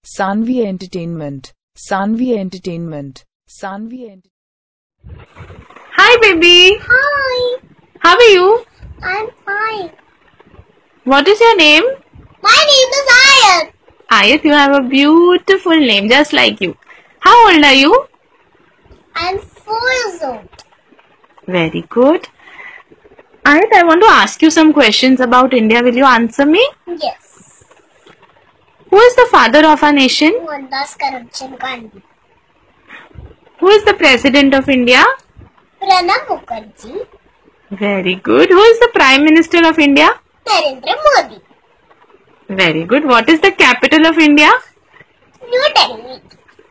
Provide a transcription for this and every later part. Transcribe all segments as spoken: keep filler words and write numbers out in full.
Sanvi Entertainment. Sanvi Entertainment. Sanvi Entertainment. Hi, baby. Hi. How are you? I'm fine. What is your name? My name is Ayat. Ayat, you have a beautiful name, just like you. How old are you? I'm four years old. Very good. Ayat, I want to ask you some questions about India. Will you answer me? Yes. Who is the father of our nation? Mohandas Karamchand Gandhi. Who is the president of India? Pranab Mukherjee. Very good. Who is the prime minister of India? Narendra Modi. Very good. What is the capital of India? New Delhi.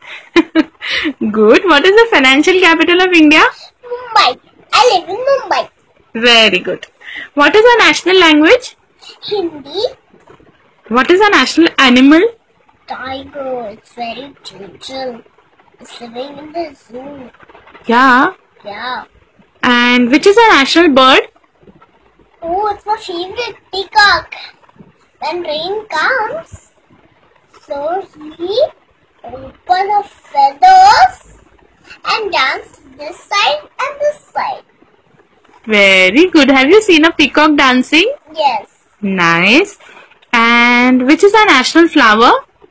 Good. What is the financial capital of India? Mumbai. I live in Mumbai. Very good. What is our national language? Hindi. What is our national animal? Tiger. It's very gentle. It's living in the zoo. Yeah. Yeah. And which is our national bird? Oh, it's my favorite peacock. When rain comes, so he open her feathers and dance this side and this side. Very good. Have you seen a peacock dancing? Yes. Nice. And which is our national flower?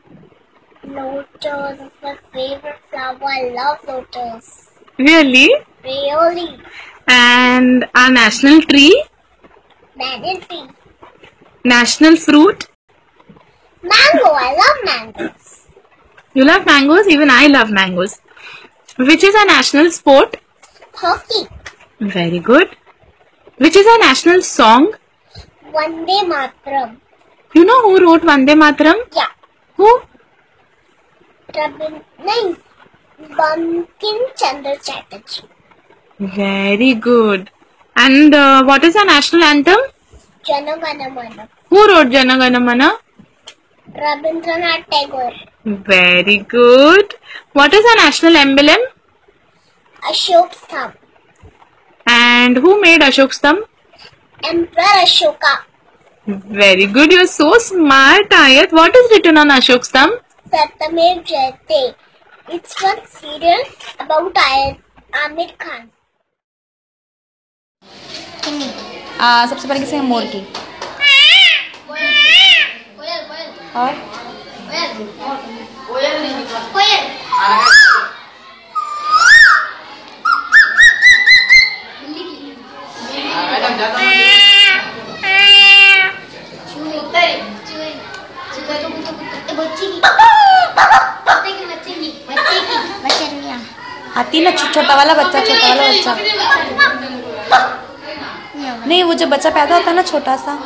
Lotus is my favorite flower. I love lotus. Really? Really. And our national tree? Banyan tree. National fruit? Mango. I love mangoes. You love mangoes? Even I love mangoes. Which is our national sport? Hockey. Very good. Which is our national song? Vande Mataram. You know who wrote Vande Mataram? Yeah. Who? Rabin, nahin. Bankim Chandra Chatterjee. Very good. And uh, what is our national anthem? Jana Gana Mana. Who wrote Jana Gana Mana? Rabindranath Tagore. Very good. What is our national emblem? Ashok Stham. And who made Ashok Stham? Emperor Ashoka. Very good. You are so smart, Ayat. What is written on Ashok Stham? Satyamev Jayate. It's one serial about Ayat Amir Khan. आ, सबसे पहले किसे मोर की और हाथी ना छोटा वाला बच्चा छोटा वाला बच्चा नहीं, वो जब बच्चा पैदा होता है ना छोटा सा।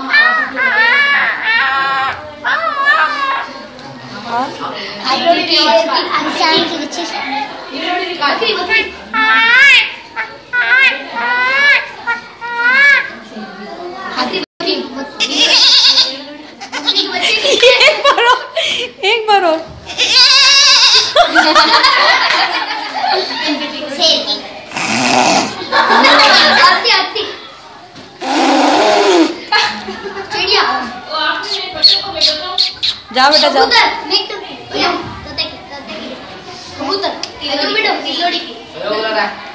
एक बार और, एक बार और। जाओ बेटा जाओ। कबूतर, कबूतर, कबूतर,